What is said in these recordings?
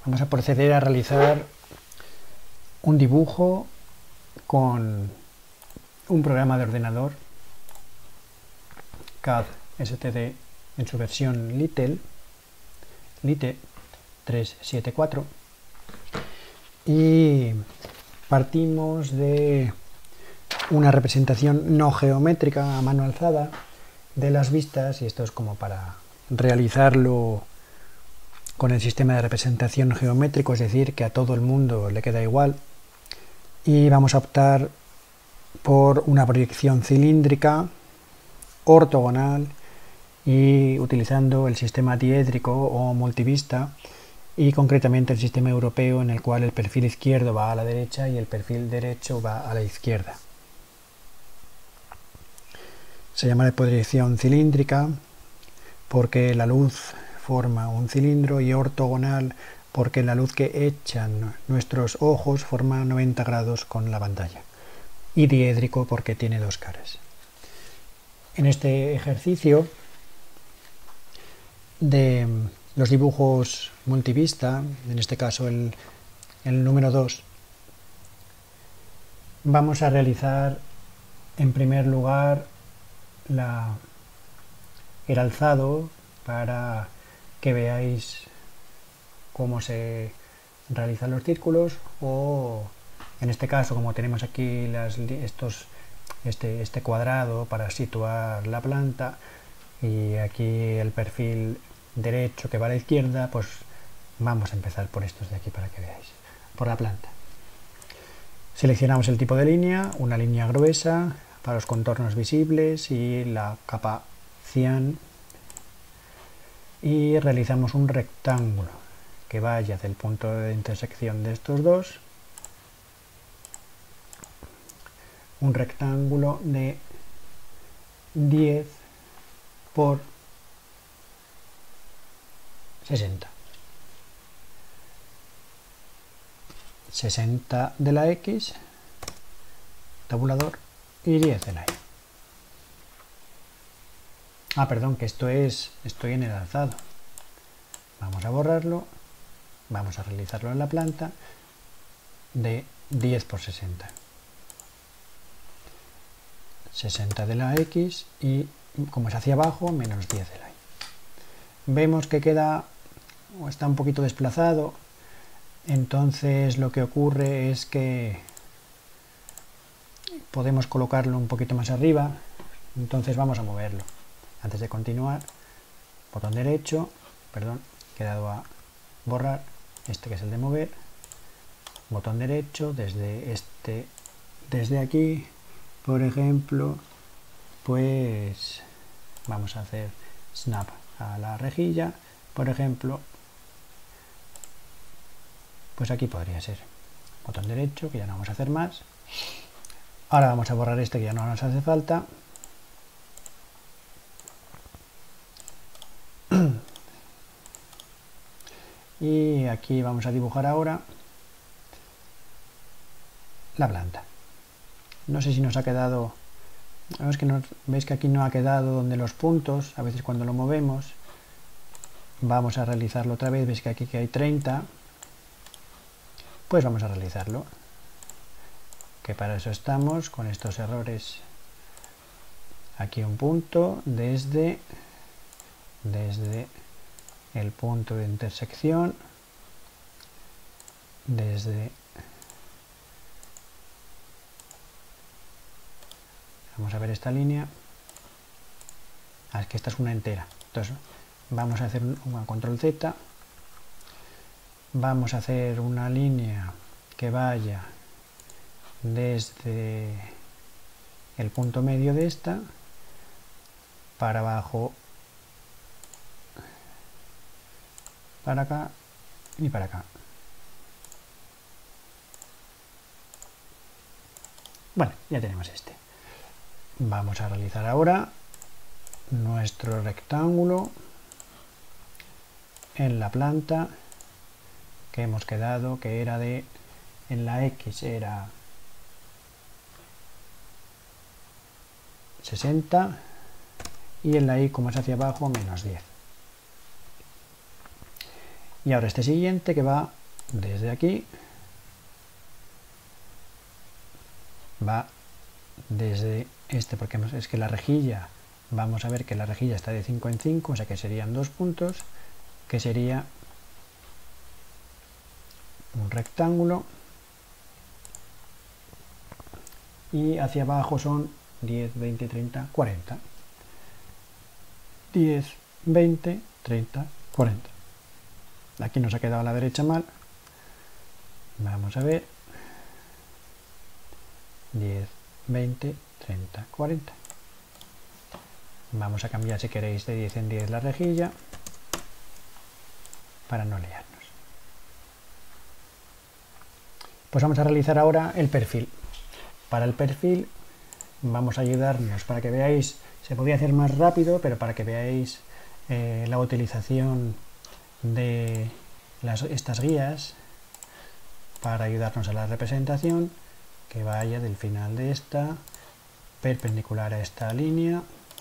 Vamos a proceder a realizar un dibujo con un programa de ordenador CAD STD en su versión Lite 374, y partimos de una representación no geométrica a mano alzada de las vistas, y esto es como para realizarlo con el sistema de representación geométrico, es decir, que a todo el mundo le queda igual, y vamos a optar por una proyección cilíndrica, ortogonal, y utilizando el sistema diédrico o multivista, y concretamente el sistema europeo, en el cual el perfil izquierdo va a la derecha y el perfil derecho va a la izquierda. Se llama de proyección cilíndrica porque la luz forma un cilindro, y ortogonal porque la luz que echan nuestros ojos forma 90 grados con la pantalla, y diédrico porque tiene dos caras. En este ejercicio de los dibujos multivista, en este caso el número 2, vamos a realizar en primer lugar el alzado para que veáis cómo se realizan los círculos, o en este caso, como tenemos aquí este cuadrado para situar la planta, y aquí el perfil derecho que va a la izquierda, pues vamos a empezar por estos de aquí para que veáis, por la planta. Seleccionamos el tipo de línea, una línea gruesa para los contornos visibles y la capa cian, y realizamos un rectángulo que vaya del punto de intersección de estos dos, un rectángulo de 10 por 60. 60 de la X, tabulador, y 10 de la Y. Perdón, que estoy en el alzado. Vamos a borrarlo, vamos a realizarlo en la planta de 10 por 60. 60 de la X, y como es hacia abajo, menos 10 de la Y. Vemos que queda, o está un poquito desplazado, entonces lo que ocurre es que podemos colocarlo un poquito más arriba, entonces vamos a moverlo. Antes de continuar, botón derecho, perdón, he dado a borrar, este que es el de mover, botón derecho, desde aquí, por ejemplo, pues vamos a hacer snap a la rejilla, por ejemplo, pues aquí podría ser botón derecho, que ya no vamos a hacer más. Ahora vamos a borrar este que ya no nos hace falta. Y aquí vamos a dibujar ahora la planta. No sé si nos ha quedado, veis que aquí no ha quedado donde los puntos, a veces cuando lo movemos. Vamos a realizarlo otra vez, veis que aquí que hay 30, pues vamos a realizarlo, que para eso estamos, con estos errores. Aquí un punto desde el punto de intersección, vamos a ver esta línea, es que esta es una entera, entonces vamos a hacer un control Z, vamos a hacer una línea que vaya desde el punto medio de esta para abajo, para acá y para acá. Bueno, ya tenemos este. Vamos a realizar ahora nuestro rectángulo en la planta que hemos quedado, que era en la X era 60, y en la Y, como es hacia abajo, menos 10. Y ahora este siguiente que va desde aquí, va desde este, porque es que la rejilla, vamos a ver que la rejilla está de 5 en 5, o sea que serían 2 puntos, que sería un rectángulo, y hacia abajo son 10, 20, 30, 40. 10, 20, 30, 40. Aquí nos ha quedado a la derecha mal. Vamos a ver. 10, 20, 30, 40. Vamos a cambiar, si queréis, de 10 en 10 la rejilla para no liarnos. Pues vamos a realizar ahora el perfil. Para el perfil vamos a ayudarnos para que veáis, se podría hacer más rápido, pero para que veáis la utilización de estas guías para ayudarnos a la representación, que vaya del final de esta perpendicular a esta línea,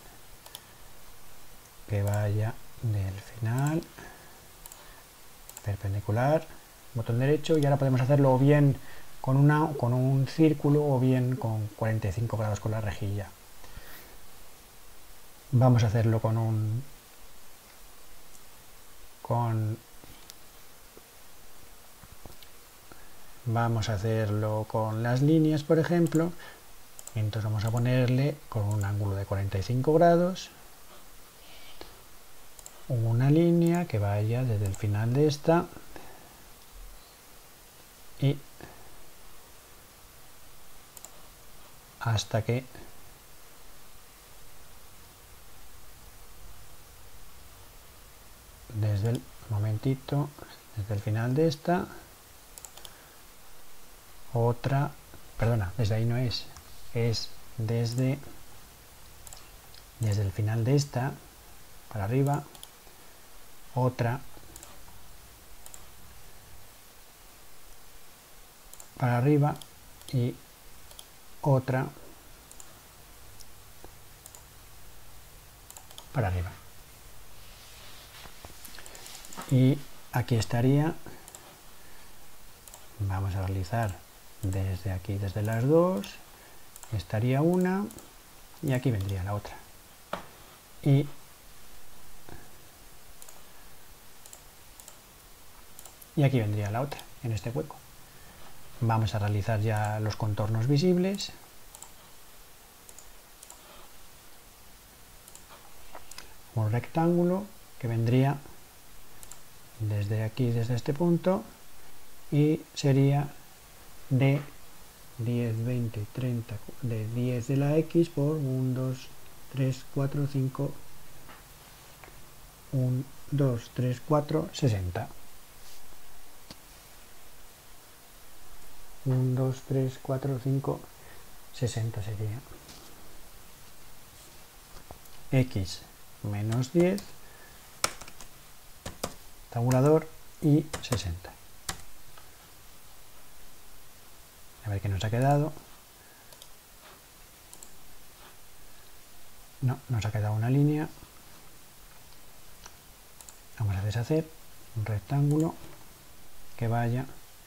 que vaya del final perpendicular, botón derecho, y ahora podemos hacerlo o bien con un círculo o bien con 45 grados con la rejilla. Vamos a hacerlo vamos a hacerlo con las líneas, por ejemplo. Entonces vamos a ponerle con un ángulo de 45 grados una línea que vaya desde el final de esta y hasta que desde el desde el final de esta otra, perdona, desde ahí no es desde el final de esta para arriba, otra para arriba y otra para arriba. Y aquí estaría, vamos a realizar desde aquí, desde las dos, estaría una y aquí vendría la otra. Y aquí vendría la otra, en este hueco. Vamos a realizar ya los contornos visibles. Un rectángulo que vendría desde aquí, desde este punto, y sería de 10, 20, 30, de 10 de la X por 1, 2, 3, 4, 5, 1, 2, 3, 4, 60. 1, 2, 3, 4, 5, 60 sería. X menos 10, tabulador, y 60. A ver qué nos ha quedado. No, nos ha quedado una línea. Vamos a deshacer un rectángulo que vaya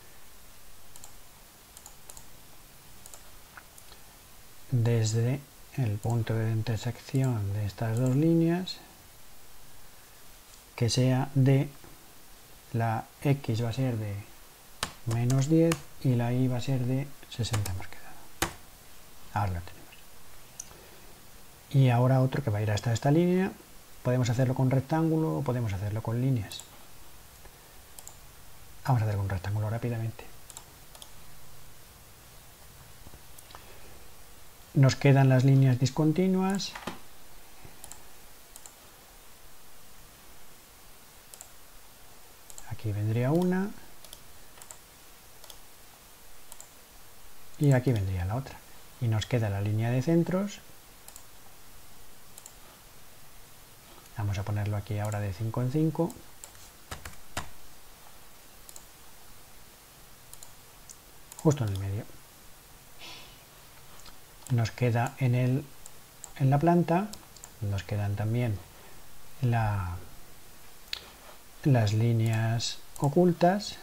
desde el punto de intersección de estas dos líneas, que sea de la X va a ser de menos 10 y la Y va a ser de 60 hemos quedado. Ahora lo tenemos. Y ahora otro que va a ir hasta esta línea. Podemos hacerlo con rectángulo o podemos hacerlo con líneas. Vamos a hacer un rectángulo rápidamente. Nos quedan las líneas discontinuas. Aquí vendría una. Y aquí vendría la otra. Y nos queda la línea de centros. Vamos a ponerlo aquí ahora de 5 en 5. Justo en el medio. Nos queda en la planta, nos quedan también las líneas ocultas,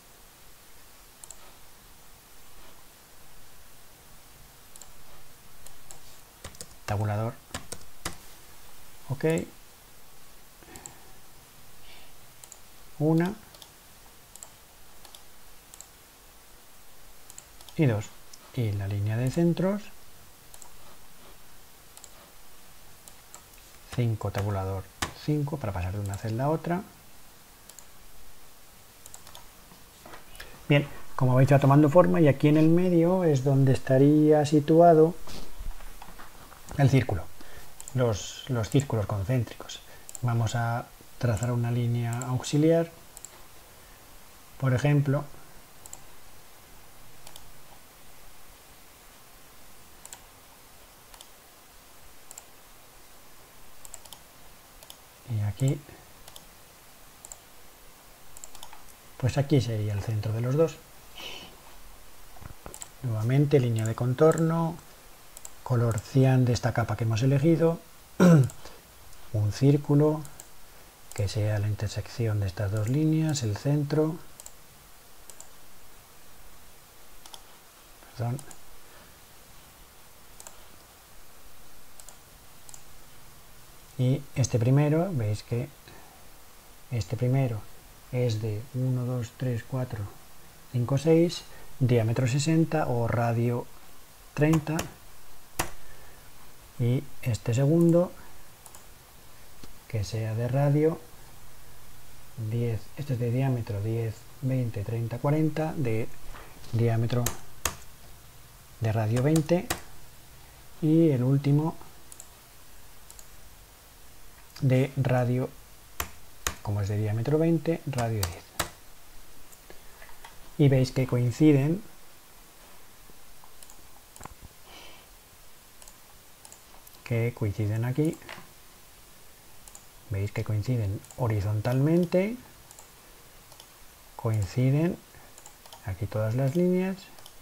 tabulador, ok, una y dos, y la línea de centros, 5, tabulador 5 para pasar de una celda a otra. Bien, como veis va tomando forma y aquí en el medio es donde estaría situado el círculo, los círculos concéntricos. Vamos a trazar una línea auxiliar, por ejemplo, y aquí, pues aquí sería el centro de los dos. Nuevamente línea de contorno, color cian de esta capa que hemos elegido, un círculo que sea la intersección de estas dos líneas, el centro, perdón, y este primero, veis que este primero es de 1, 2, 3, 4, 5, 6, diámetro 60 o radio 30, y este segundo que sea de radio 10, este es de diámetro 10, 20, 30, 40, de diámetro de radio 20, y el último de radio, como es de diámetro 20, radio 10. Y veis que coinciden aquí, veis que coinciden horizontalmente, coinciden aquí todas las líneas,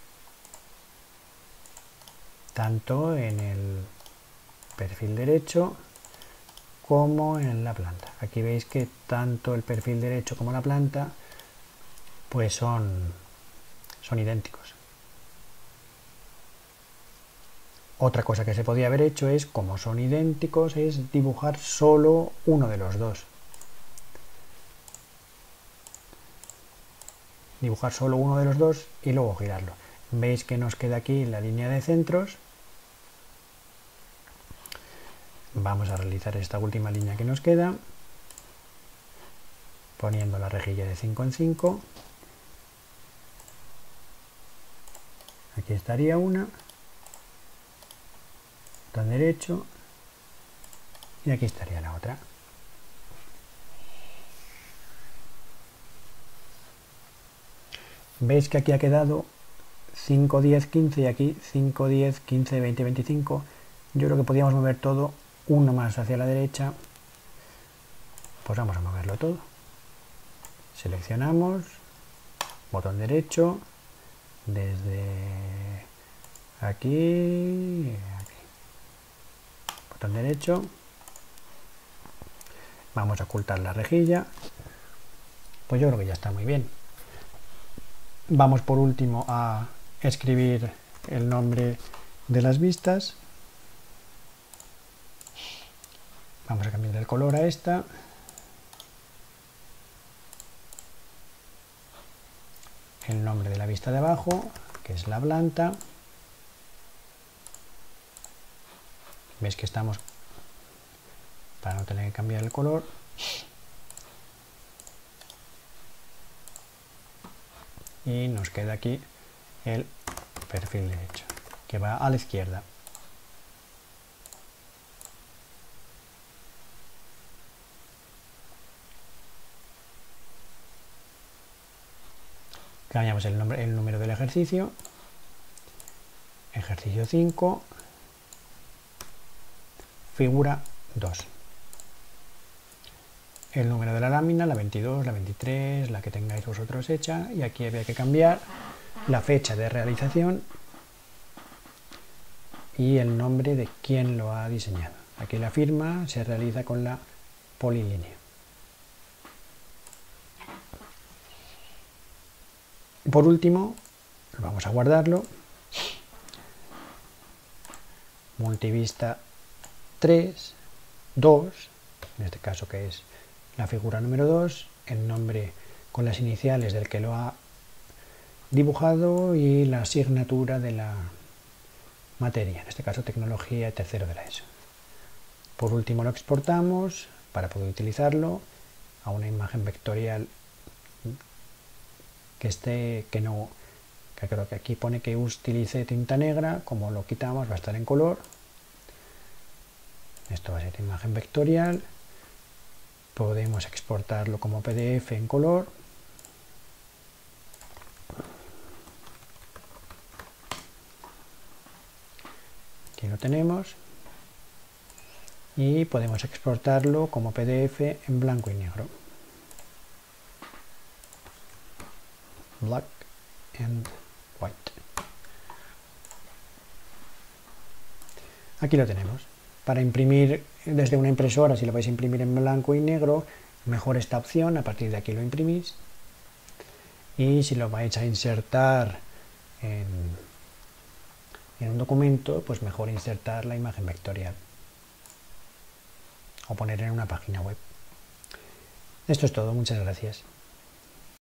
tanto en el perfil derecho como en la planta. Aquí veis que tanto el perfil derecho como la planta pues son idénticos. Otra cosa que se podía haber hecho es, como son idénticos, es dibujar solo uno de los dos. Dibujar solo uno de los dos y luego girarlo. Veis que nos queda aquí la línea de centros. Vamos a realizar esta última línea que nos queda, poniendo la rejilla de 5 en 5. Aquí estaría una, botón derecho, y aquí estaría la otra. Veis que aquí ha quedado 5, 10, 15 y aquí 5, 10, 15, 20, 25. Yo creo que podríamos mover todo uno más hacia la derecha. Pues vamos a moverlo todo. Seleccionamos, botón derecho, desde aquí, botón derecho, vamos a ocultar la rejilla. Pues yo creo que ya está muy bien. Vamos por último a escribir el nombre de las vistas. Vamos a cambiar el color a esta. El nombre de la vista de abajo, que es la planta. Veis que estamos, para no tener que cambiar el color, y nos queda aquí el perfil derecho, que va a la izquierda. Cambiamos el número del ejercicio, ejercicio 5, figura 2. El número de la lámina, la 22, la 23, la que tengáis vosotros hecha, y aquí había que cambiar la fecha de realización y el nombre de quien lo ha diseñado. Aquí la firma se realiza con la polilínea. Por último, vamos a guardarlo. Multivista 3, 2, en este caso que es la figura número 2, el nombre con las iniciales del que lo ha dibujado y la asignatura de la materia, en este caso tecnología tercero de la ESO. Por último lo exportamos para poder utilizarlo a una imagen vectorial que creo que aquí pone que utilice tinta negra. Como lo quitamos va a estar en color. Esto va a ser imagen vectorial. Podemos exportarlo como PDF en color. Aquí lo tenemos. Y podemos exportarlo como PDF en blanco y negro. Black and white. Aquí lo tenemos. Para imprimir desde una impresora, si lo vais a imprimir en blanco y negro, mejor esta opción. A partir de aquí lo imprimís. Y si lo vais a insertar en un documento, pues mejor insertar la imagen vectorial o poner en una página web. Esto es todo, muchas gracias.